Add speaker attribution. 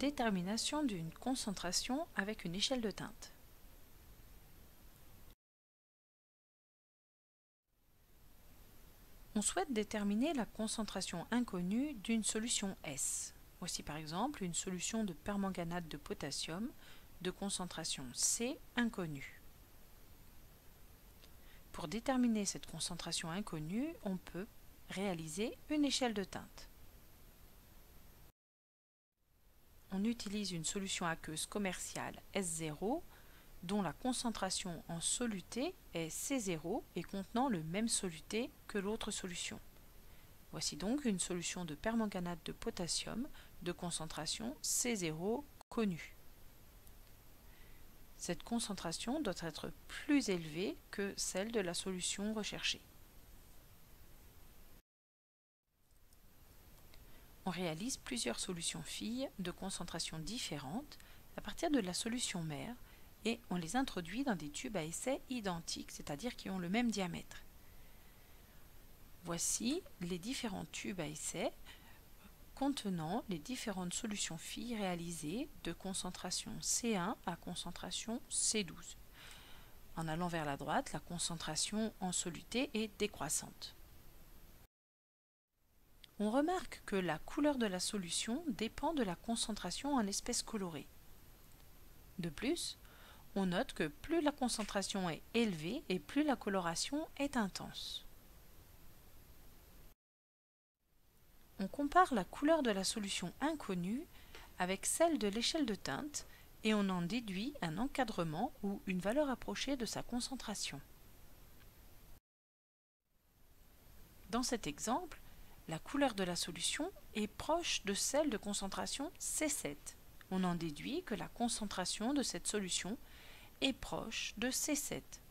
Speaker 1: détermination d'une concentration avec une échelle de teinte. On souhaite déterminer la concentration inconnue d'une solution S. Voici par exemple une solution de permanganate de potassium de concentration C inconnue. Pour déterminer cette concentration inconnue, on peut réaliser une échelle de teinte. On utilise une solution aqueuse commerciale S0 dont la concentration en soluté est C0 et contenant le même soluté que l'autre solution. Voici donc une solution de permanganate de potassium de concentration C0 connue. Cette concentration doit être plus élevée que celle de la solution recherchée. On réalise plusieurs solutions filles de concentrations différentes à partir de la solution mère et on les introduit dans des tubes à essai identiques, c'est-à-dire qui ont le même diamètre. Voici les différents tubes à essai contenant les différentes solutions filles réalisées de concentration C1 à concentration C12. En allant vers la droite, la concentration en soluté est décroissante. On remarque que la couleur de la solution dépend de la concentration en espèces colorées. De plus, on note que plus la concentration est élevée et plus la coloration est intense. On compare la couleur de la solution inconnue avec celle de l'échelle de teinte et on en déduit un encadrement ou une valeur approchée de sa concentration. Dans cet exemple, la couleur de la solution est proche de celle de concentration C7. On en déduit que la concentration de cette solution est proche de C7.